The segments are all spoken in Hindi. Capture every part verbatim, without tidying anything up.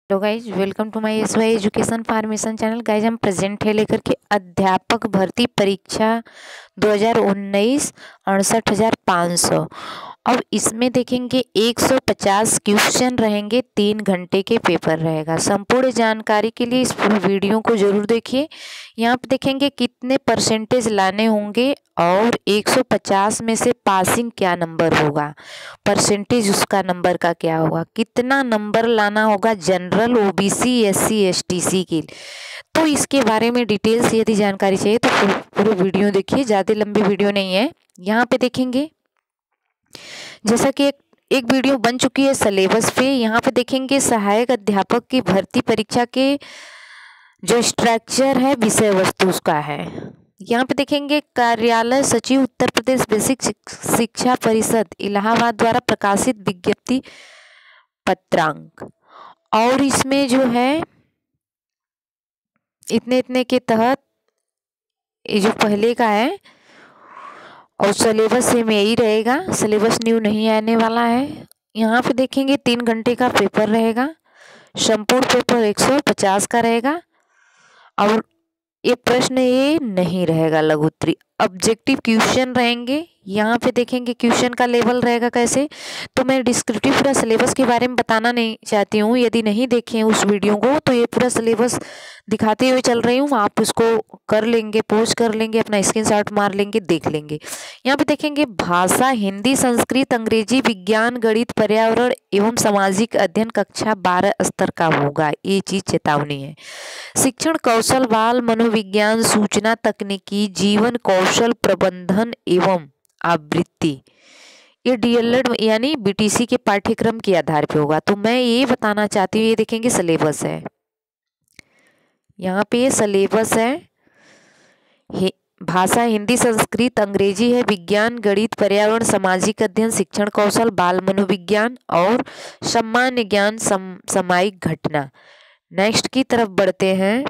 तो guys welcome to my S Y education formation channel. Guys हम प्रेजेंट है लेकर के अध्यापक भर्ती परीक्षा दो हज़ार उन्नीस अड़सठ हज़ार पाँच सौ। अब इसमें देखेंगे एक सौ पचास क्वेश्चन रहेंगे, तीन घंटे के पेपर रहेगा। संपूर्ण जानकारी के लिए इस पूरी वीडियो को जरूर देखिए। यहाँ पे देखेंगे कितने परसेंटेज लाने होंगे और एक सौ पचास में से पासिंग क्या नंबर होगा, परसेंटेज उसका नंबर का क्या होगा, कितना नंबर लाना होगा जनरल, ओबीसी, एससी, एसटीसी के। तो इसके बारे में डिटेल से यदि जानकारी चाहिए तो पूरी वीडियो देखिए, ज़्यादा लंबी वीडियो नहीं है। यहाँ पे देखेंगे जैसा कि एक एक वीडियो बन चुकी है सिलेबस पे। यहाँ पे देखेंगे सहायक अध्यापक की भर्ती परीक्षा के जो स्ट्रक्चर है, विषय वस्तु उसका है। यहाँ पे देखेंगे कार्यालय सचिव उत्तर प्रदेश बेसिक शिक्षा परिषद इलाहाबाद द्वारा प्रकाशित विज्ञप्ति पत्रांक, और इसमें जो है इतने इतने के तहत ये जो पहले का है और सिलेबस सेम यही रहेगा, सिलेबस न्यू नहीं आने वाला है। यहाँ पे देखेंगे तीन घंटे का पेपर रहेगा, संपूर्ण पेपर एक सौ पचास का रहेगा और ये प्रश्न ये नहीं रहेगा लघु उत्तरीय, ऑब्जेक्टिव क्वेश्चन रहेंगे। यहाँ पे देखेंगे क्वेश्चन का लेवल रहेगा कैसे। तो मैं डिस्क्रिप्टिव पूरा सिलेबस के बारे में बताना नहीं चाहती हूँ, यदि नहीं देखे उस वीडियो को तो ये पूरा सिलेबस दिखाते हुए चल रही हूँ, आप उसको कर लेंगे, पोस्ट कर लेंगे, अपना स्क्रीनशॉट मार लेंगे, देख लेंगे। यहाँ पे देखेंगे भाषा हिंदी, संस्कृत, अंग्रेजी, विज्ञान, गणित, पर्यावरण एवं सामाजिक अध्ययन कक्षा बारह स्तर का होगा, ये चीज चेतावनी है। शिक्षण कौशल, बाल मनोविज्ञान, सूचना तकनीकी, जीवन कौशल प्रबंधन एवं आवृत्ति, ये डीएलएड यानी बीटीसी के पाठ्यक्रम के आधार पे होगा। तो मैं ये बताना चाहती हूँ, ये देखेंगे सिलेबस है, यहाँ पे ये सिलेबस है। भाषा हिंदी, संस्कृत, अंग्रेजी है, विज्ञान, गणित, पर्यावरण, सामाजिक अध्ययन, शिक्षण कौशल, बाल मनोविज्ञान और सामान्य ज्ञान, सम, सामायिक घटना। नेक्स्ट की तरफ बढ़ते हैं।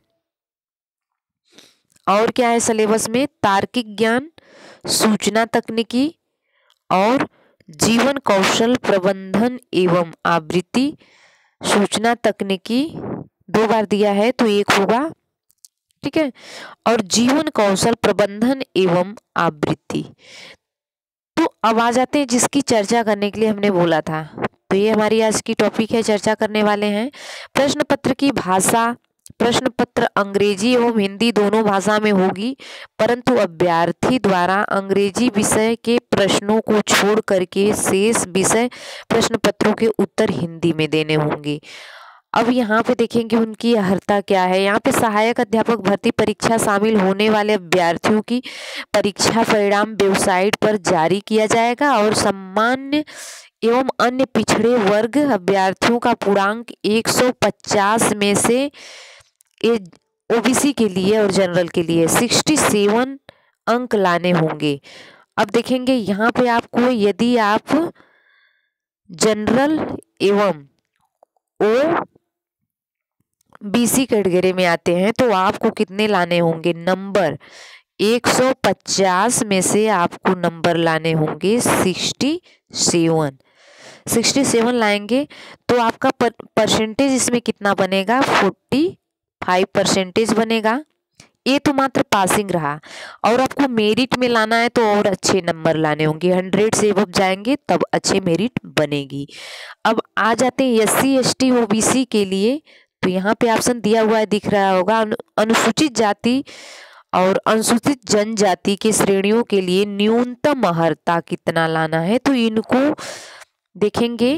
और क्या है सिलेबस में, तार्किक ज्ञान, सूचना तकनीकी और जीवन कौशल प्रबंधन एवं आवृत्ति। सूचना तकनीकी दो बार दिया है तो एक होगा, ठीक है, और जीवन कौशल प्रबंधन एवं आवृत्ति। तो अब आ जाते हैं जिसकी चर्चा करने के लिए हमने बोला था। तो ये हमारी आज की टॉपिक है, चर्चा करने वाले हैं प्रश्न पत्र की भाषा। प्रश्न पत्र अंग्रेजी एवं हिंदी दोनों भाषा में होगी, परंतु अभ्यर्थी द्वारा अंग्रेजी विषय के प्रश्नों को छोड़ करके शेष विषय प्रश्न पत्रों के उत्तर हिंदी में देने होंगे। अब यहाँ पे देखेंगे उनकी अर्हता क्या है। यहाँ पे सहायक अध्यापक भर्ती परीक्षा शामिल होने वाले अभ्यर्थियों की परीक्षा परिणाम वेबसाइट पर जारी किया जाएगा और सामान्य एवं अन्य पिछड़े वर्ग अभ्यर्थियों का पूर्णांक एक सौ पचास में से ओबीसी के लिए और जनरल के लिए सड़सठ अंक लाने होंगे। अब देखेंगे यहाँ पे आपको, यदि आप जनरल एवं ओ बीसी कैटेगरी में आते हैं तो आपको कितने लाने होंगे नंबर, एक सौ पचास में से आपको नंबर लाने होंगे सड़सठ सड़सठ लाएंगे तो आपका पर, परसेंटेज इसमें कितना बनेगा, पैंतालीस परसेंटेज बनेगा। ये तो मात्र पासिंग रहा, और आपको मेरिट में लाना है तो और अच्छे नंबर लाने होंगे, हंड्रेड से अब जाएंगे तब अच्छे मेरिट बनेगी। अब आ जाते हैं एससी एसटी ओबीसी के लिए। तो यहाँ पे ऑप्शन दिया हुआ है, दिख रहा होगा, अनुसूचित जाति और अनुसूचित जनजाति की श्रेणियों के लिए न्यूनतम अर्हता कितना लाना है। तो इनको देखेंगे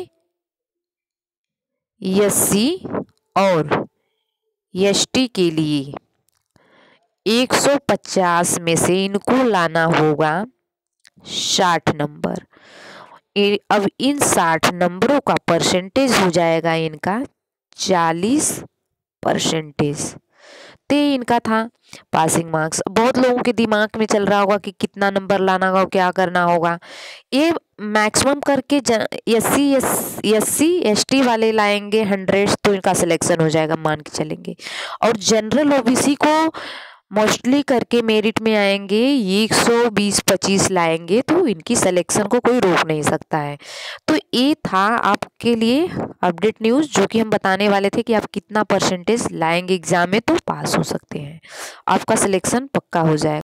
एससी और एसटी के लिए एक सौ पचास में से इनको लाना होगा साठ नंबर। अब इन साठ नंबरों का परसेंटेज हो जाएगा इनका चालीस परसेंटेज। तो इनका था पासिंग मार्क्स। बहुत लोगों के दिमाग में चल रहा होगा कि कितना नंबर लाना होगा, क्या करना होगा। ये मैक्सिमम करके एससी एससी एसटी वाले लाएंगे हंड्रेड तो इनका सिलेक्शन हो जाएगा, मान के चलेंगे। और जनरल ओबीसी को मोस्टली करके मेरिट में आएंगे, एक सौ बीस पच्चीस लाएंगे तो इनकी सिलेक्शन को कोई रोक नहीं सकता है। तो ये था आपके लिए अपडेट न्यूज़, जो कि हम बताने वाले थे कि आप कितना परसेंटेज लाएंगे एग्जाम में तो पास हो सकते हैं, आपका सिलेक्शन पक्का हो जाएगा।